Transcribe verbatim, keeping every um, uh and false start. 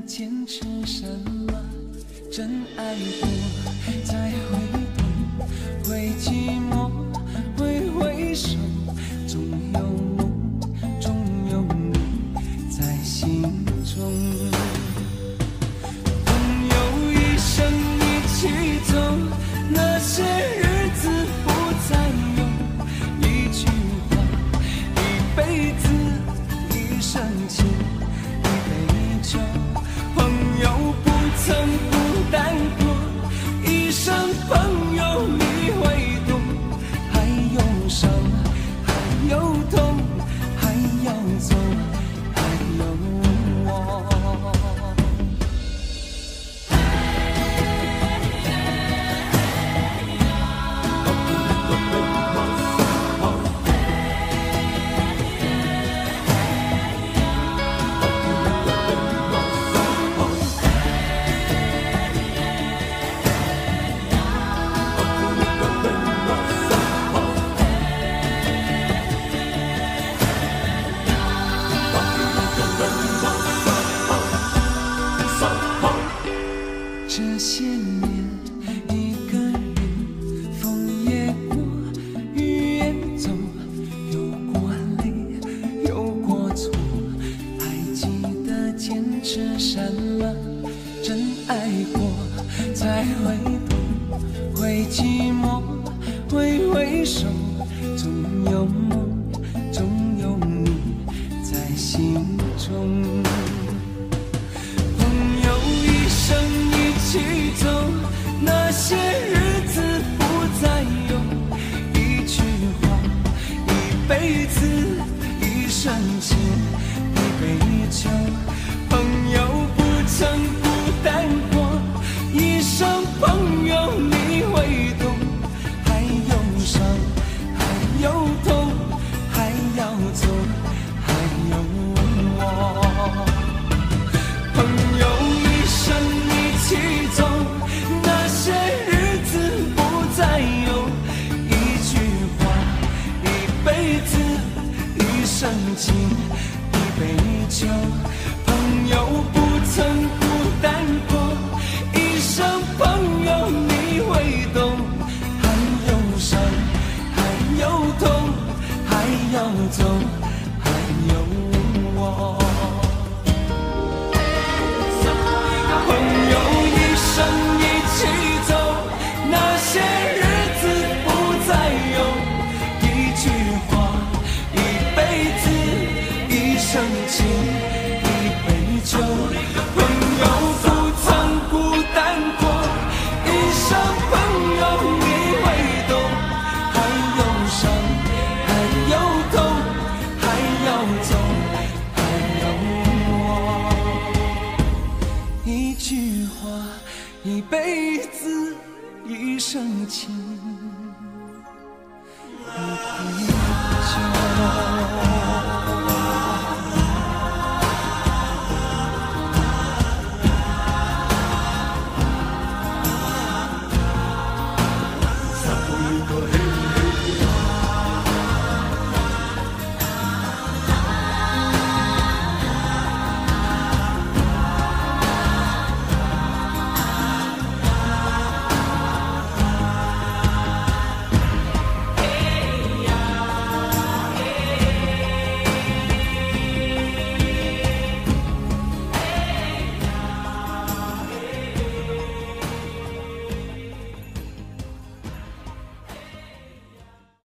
坚持什么？真爱过，再回头，会寂寞，会回首，总有梦，总有你在心中。朋友一生一起走，那些日子不再有，一句话，一辈子，一生情，一杯酒。朋友不曾孤单过，一生朋友你会懂。还有伤，还有痛，还要走，还有我。这些年一个人，风也过，雨也走，有过泪，有过错，还记得坚持什么？真爱过，再回头，会寂寞，会回首，总有梦，总有你在心中。一起走，那些日子不再有，一句话，一辈子，一生情，一杯酒。朋友不曾孤单过，一生朋友你会懂。还有伤，还有痛，还要走，还有我。朋友一生一起走，那些日子不再有，一句话，一辈子，一生情，一杯酒。朋友不曾孤单过，一生朋友你会懂。还有伤，还有痛，还要走，还有我。一生一起走，那些日子不再有，一句话，一辈子，一生情，一杯酒。朋友不曾孤单过，一生朋友你会懂。还有伤，还有痛，还要走，还有我。一句话，一辈子，一生情。